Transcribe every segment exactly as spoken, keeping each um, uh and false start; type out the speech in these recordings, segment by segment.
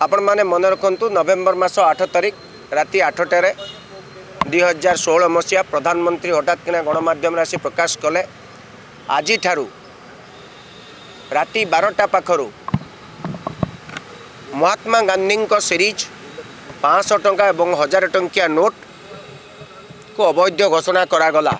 आपण माने मन रखु नवेम्बर मास आठ तारिख राति आठटार दुई हजार षोह मसीहा प्रधानमंत्री हठात किना गणमाध्यम आसी प्रकाश कले आज ठारू राति बारटा पाखरु महात्मा गांधी को सीरीज पाँच सौ टंका एवं हजार टंकिया नोट को अवैध घोषणा करागला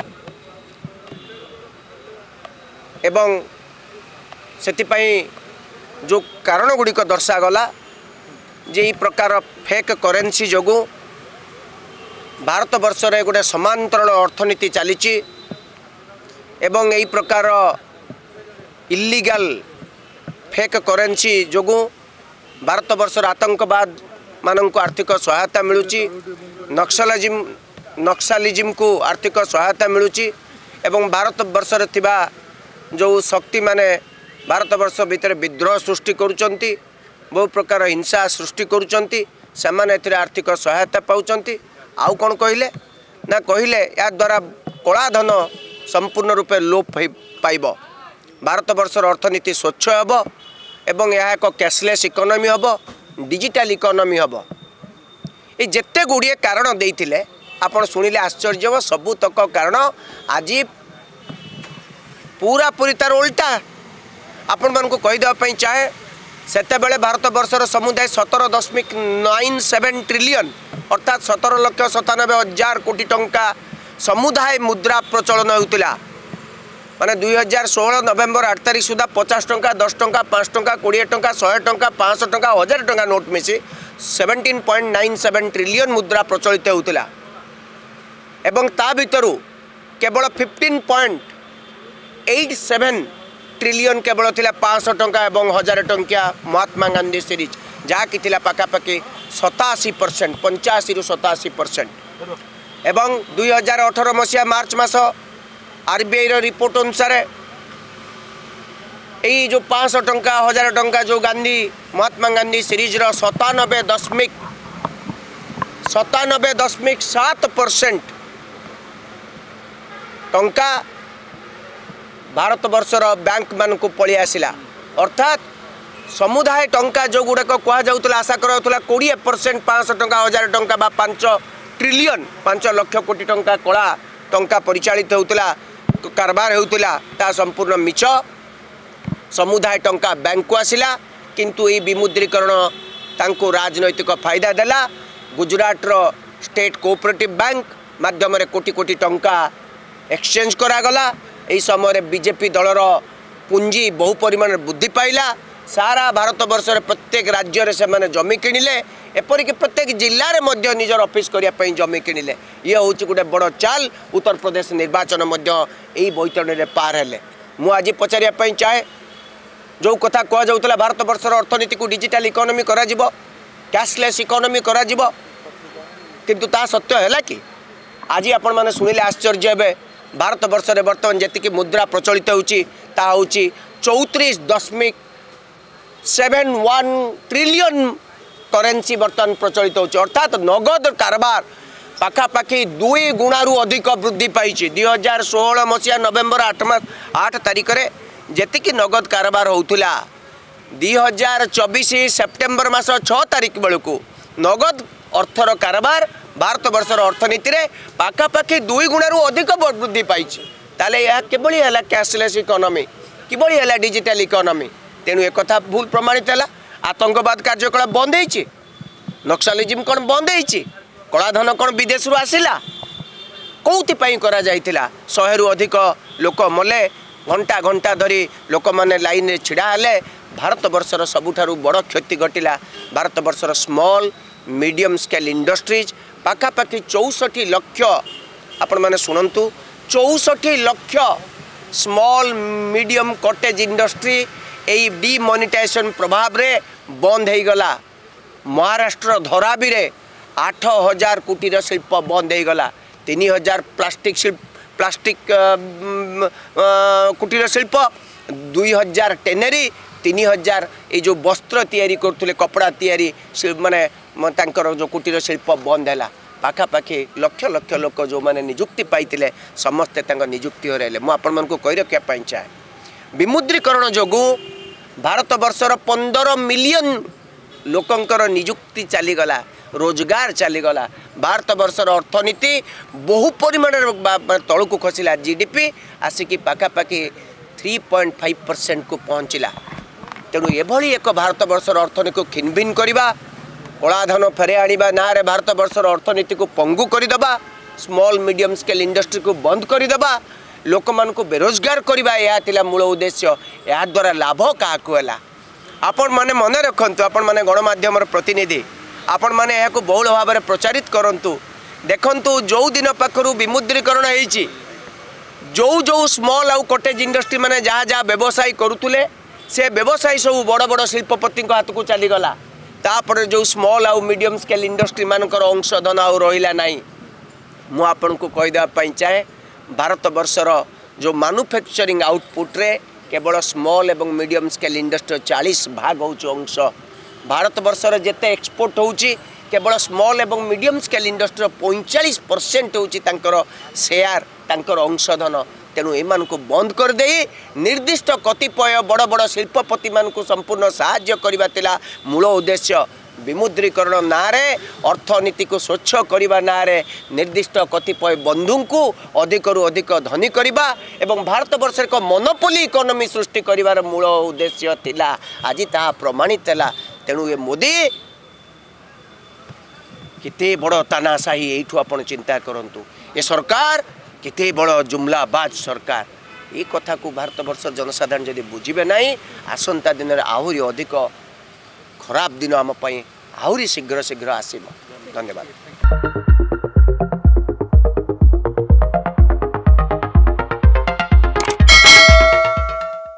एवं सेतिपाई जो कारण गुड़िक दर्शागला जे ई प्रकार फेक करेन्सी जोगु भारत वर्ष रे गोटे समांतरण अर्थनीति चली एवं यही प्रकार इल्लीगल फेक करेन्सी जोगु भारत वर्ष आतंकवाद मानक आर्थिक सहायता मिलुची नक्सलिज्म नक्सलिज्म को आर्थिक सहायता मिलुची एवं भारत वर्ष रे थिबा जो शक्ति माने भारत वर्ष भितर विद्रोह सृष्टि करुचंती बहु प्रकार हिंसा सृष्टि करुचंती सेमाने एथिरे आर्थिक सहायता पाउचंती आउ कोन कहिले ना कहिले या द्वारा कला धन संपूर्ण रूपे लोप पाइबो भारत वर्षर अर्थनीति स्वच्छ हेबो एवं यह एक कैशलेस इकोनॉमी हेबो डिजिटल इकोनॉमी हेबो ए जेते गुड़िए कारण देइथिले आपण सुनिले आश्चर्य हो सबुतक कारण आज पूरा पूरी तार उल्टा आपण मानक कहीदेवाई चाहे सेते बेले भारत वर्षर समुदाय सतर दशमिक नाइन सेवेन ट्रिलियन अर्थात सतर लक्ष सतानबे हजार कोटी टंका समुदाय मुद्रा प्रचलन होता माने दुई हजार षोह नवेम्बर आठ तारिख सुधा पचास टंका दस टंका पाँच टंका कोड़े टंका शहे टंका पाँच सौ टंका हजार टंका नोट मिसी seventeen point nine seven trillion मुद्रा प्रचलित होता एवं ता भितरु केवल fifteen point eight seven trillion केवल थिला पाँच सौ टंका एवं हजार टंकिया महात्मा गांधी सीरीज जहाँकि थिला पाखापाखि सताशी परसेंट पंचाशी रु सताशी परसेंट एवं दुई हजार अठर मसीहा मार्च मास आरबीआई रो रिपोर्ट अनुसार यही जो पाँच सौ टंका हजार टंका जो गांधी महात्मा गांधी सीरीज रो सतानबे दशमिक सतानबे दशमिक सात परसेंट टंका भारत वर्षर बैंक मान को पलि आसला अर्थात समुदाय टंका जो गुड़ाक कहुला आशा करा कोड़े परसेंट पाँच सौ टंका हजार टंका बा पांच ट्रिलियन पांच लक्ष कोटी टंका कला टंका परिचालित होता कारबार होता ता संपूर्ण मिछ समुदाय टंका बैंक को आसला किंतु ये विमुद्रीकरण तांको राजनैतिक फायदा देला गुजरात रो स्टेट कोऑपरेटिव बैंक माध्यम कोटी कोटी टंका एक्सचेंज करागला यही समय बीजेपी दलर पुंजी बहु परिमाण वृद्धि पाइला सारा भारत वर्ष प्रत्येक राज्य रे से माने जमी किणिले एपरिक प्रत्येक जिले में निजर ऑफिस करने जमी किणिले ये हूँ गोटे बड़ चाल उत्तर प्रदेश निर्वाचन यही बैतरणी में पार हेले मु आज पचारिया चाहे जो कथा कहला भारत वर्षर अर्थनीति को डिजिटल इकोनॉमी करा जिवो कैशलेस इकोनॉमी करा जिवो किंतु ता सत्य है कि आज आपण माने सुनिले आश्चर्य हेबे भारत वर्ष रे बर्तमान जी मुद्रा प्रचलित होची ता होची चौतीस दशमिक सेवेन वन ट्रिलियन करेन्सी बर्तमान प्रचलित होची अर्थात नगद कारबार पाखापाखि दुई गुणारू अधिक वृद्धि पाई दुई हजार षोह मसीहा नवेम्बर आठ मास आठ तारिख रे जेतिकी नगद कारबार होउथिला दुई हजार चौबीस सेप्टेम्बर मास छह तारिख बेलू नगद अर्थर कारबार भारत वर्षर अर्थनीति रे पाखापाखि दुई गुणारू अधिक वृद्धि पाई ताले यह किभली है कैशलेस इकोनॉमी किभली है डिजिटल इकोनॉमी तेणु एक कथा भूल प्रमाणित है आतंकवाद कार्यकलाप बंद होइछि नक्सलिज्म कौन बंद होइछि कलाधन कौन विदेश रु आसिला कौथि पई करा जाइतिला शहे रु अधिक लोक मले घंटा घंटा धरी लोक माने लाइन रे छिड़ा हेले भारत वर्षर सबुठारु बड़ क्षति घटिला भारत वर्षर स्मॉल मीडियम स्केल इंडस्ट्रीज पाखापाखि चौसठी लक्ष आपण माने सुनंतु चौसठी लक्ष स्मॉल मीडियम कॉटेज इंडस्ट्री यही डिमोनेटाइजेशन प्रभाव रे बंद हो गला महाराष्ट्र धराबी रे आठ हजार कुटीर शिल्प बंद हो गला तीन हजार प्लास्टिक शिल्प प्लास्टिक कुटीर शिल्प दुई हजार टेनेरी तीन हजार ये जो वस्त्र तैयारी करते कपड़ा तैयारी माने तांकर जो कुटीर शिल्प बंद है पाखापाखि लक्ष लक्ष लोक जो मैंने निजुक्ति पाई समस्ते निजुक्ति हो रहे मुझे कही रखापी चाहे विमुद्रीकरण जोगु भारत वर्षर पंदर मिलियन लोकंकर निजुक्ति चलीगला रोजगार चलीगला भारत वर्षर अर्थनीति बहु परिमाण तलू को खसला जीडीपी आसिकी पाखापाखि थ्री पॉइंट फाइव परसेंट को पहुँचला तेणु एभली एक भारत वर्षर अर्थनीति को खिनभिन करवा कलाधन फेरे आनिबा ना रे भारत वर्षर अर्थनीति को पंगु करदेबा स्मॉल मीडियम स्केल इंडस्ट्री को बंद करदेबा लोक मान को बेरोजगार करवा यह थिला मूल उद्देश्य या द्वारा लाभ क्या है आपण माने मन रखंतु आपण माने गणमाध्यम प्रतिनिधि आपण माने यह बहुल भाव में प्रचारित करंतु देखंतु जो दिन पाखरु विमुद्रीकरण होईची जो जो स्मॉल आउ कटेज इंडस्ट्री माने जहाँ जहाँ व्यवसाय करुले से व्यवसाय सब बड़ बड़ शिल्पपति हाथ को चलीगला तापर जो स्मॉल आउ मीडियम स्केल इंडस्ट्री मानकर अंशधन आउ रहिला नाही मु आपन को कहीदेवाई चाहे भारत वर्षर जो मैन्युफैक्चरिंग आउटपुट रे केवल स्मॉल एवं मीडियम स्केल इंडस्ट्री चालीस भाग हो अंश भारत वर्षर जेते एक्सपोर्ट होउची केवल स्मॉल एवं मीडियम स्केल इंडस्ट्री पैंतालीस परसेंट होउची तांकर शेयर तांकर अंशधन तेणु एमान को बंद कर दे निर्दिष्ट कतिपय बड़ बड़ शिल्पपति मान को संपूर्ण साहाय्य करबा तिला मूल उद्देश्य विमुद्रीकरण नारे अर्थनीति को स्वच्छ करबा नारे निर्दिष्ट कतिपय बंधु को अधिक रु अधिक धनी करबा एवं भारत वर्ष एक मोनोपोली इकोनॉमी सृष्टि करिवार मूल उद्देश्य थिला आज ता प्रमाणित है तेणु ये मोदी केते बड़ तानाशाही एठू आपण चिंता करंतु ये सरकार केते बड़ जुमलाबाज सरकार ये कथा को भारत वर्ष जनसाधारण जदि बुझे ना आसंता दिन में आहरी अधिक खराब दिन आम आहरी शीघ्र शीघ्र आसब। धन्यवाद।